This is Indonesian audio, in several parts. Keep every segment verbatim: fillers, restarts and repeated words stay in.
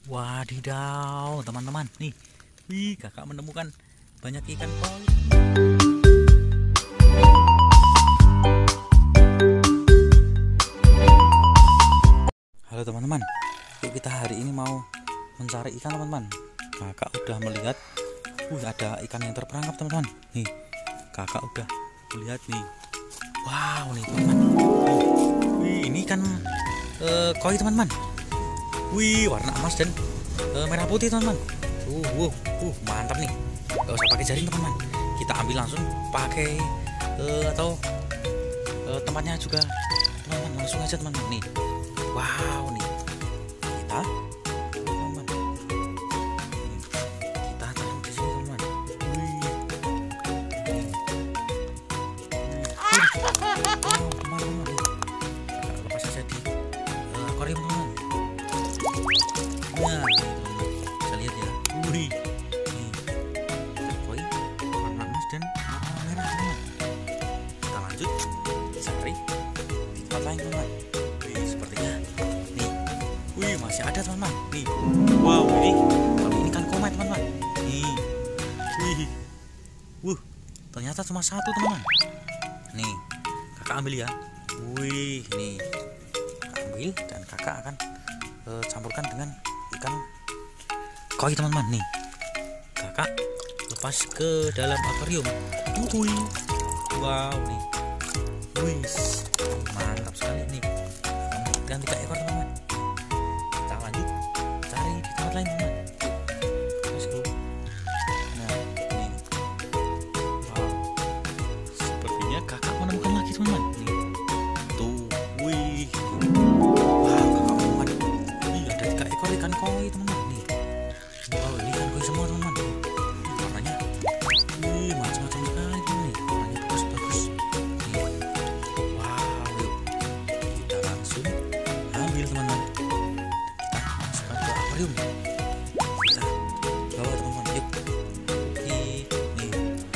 Wadidaw, teman-teman. Nih, wih, kakak menemukan banyak ikan koi. Halo teman-teman, yuk kita hari ini mau mencari ikan teman-teman. Kakak udah melihat, uh, ada ikan yang terperangkap teman-teman. Nih, kakak udah melihat nih. Wow, nih teman-teman. Wih, ini ikan uh, koi teman-teman. Wih, warna emas dan uh, merah putih teman-teman. Uh, uh, uh, mantap nih. Gak usah pakai jaring teman-teman. Kita ambil langsung pakai uh, atau uh, tempatnya juga teman-teman. Langsung aja teman-teman nih. Wow nih. Kita teman-teman. Kita taruh di sini teman-teman. Wih. Nih. Oh, teman-teman. Kita lepas aja di uh, akuarium teman-teman. Nah, bisa lihat ya. Wih, nih koi warna emas dan warna merah teman. Kita lanjut cari di tempat lain teman. Wih, sepertinya nih. Wih, masih ada teman-teman. Nih, wow ini kali ini kan komet teman-teman. Nih, wih, wuh, ternyata cuma satu teman-teman. Nih, kakak ambil ya. Wih, nih kakak ambil dan kakak akan uh, campurkan dengan ikan koi teman-teman. Nih kakak lepas ke dalam akuarium. Wih, wow nih, wih, mantap sekali nih. Dan tiga ekor teman-teman. Kita lanjut cari di tempat lain teman-teman. Let's go. Nah nih, wow, sepertinya kakak menemukan lagi teman-teman. Nih tuh, wih, wow, kakak menemukan. Ih, ada tiga ekor ikan koi teman-teman. Nih, wow, ini ikan koi semua teman-teman. Ih, warnanya, wih, macam-macam sekali tuh nih. Warnanya bagus-bagus. Nih, wow, yuk kita langsung ambil teman-teman. Kita masukkan ke akuarium. Kita bawa teman-teman. Yuk. Nih, nih.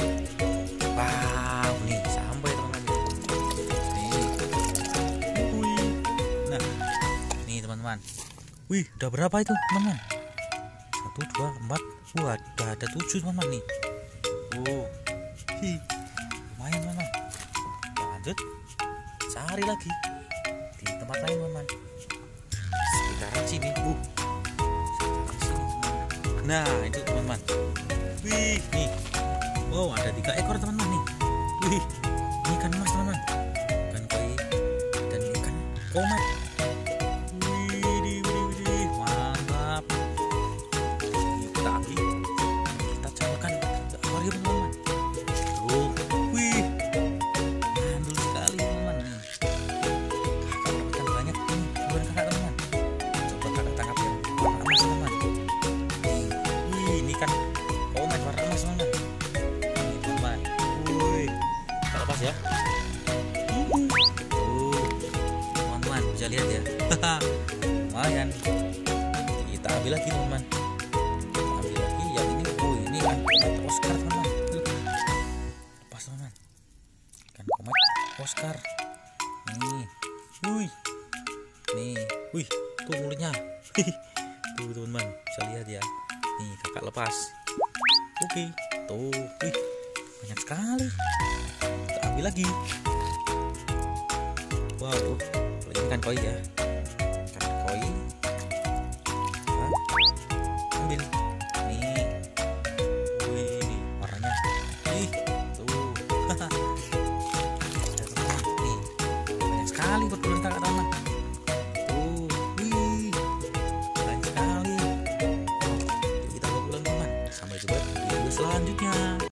Wow, nih sampai teman-teman. Nih. Wih. Nah, nih teman-teman. Wih, udah berapa itu teman-teman? Satu, dua, empat. Wah, udah ada tujuh teman-teman nih. Wow. Hi. Lumayan teman-teman. Kita lanjut cari lagi di tempat lain teman-teman. Sekitaran sini. Uh. Sekitaran sini teman-teman. Nah, itu teman-teman. Wih, nih. Wow, ada tiga ekor teman-teman nih. Wih, ini ikan emas teman-teman. Ikan koi dan ikan komet. Widih, widih, widih. Mantap. Ini kita ambil. Kita campurkan ke akuarium teman-teman. Tuh, wih. Mantul sekali teman-teman. Nih. Kakak dapatkan banyak nih. Bukan kakak teman-teman. Coba kakak tangkap yang warna emas teman-teman. Nih. Wih, ini kan komet warna emas teman-teman. Nih teman-teman. Wih. Kita lepas ya. Tuh, teman-teman bisa lihat ya. Lumayan. Kita ambil lagi teman-teman. Kita ambil lagi yang ini. Oh, ini kan komet Oscar teman-teman. Tuh. Lepas teman-teman. Kan komet Oscar. Nih. Wih. Nih. Wih, tuh mulutnya. Tuh teman-teman bisa lihat ya. Nih kakak lepas. Oke. Tuh, wih, banyak sekali. Kita ambil lagi. Wow, tuh. Ini kan koi ya. Kan koi. Hah? Ambil. Nih. Wih, nih warnanya. Ih, tuh. Nih. Banyak sekali bertelur kakak teman. Tuh, wih. Banyak sekali. Yuk kita bawa pulang teman. Sampai jumpa di video selanjutnya.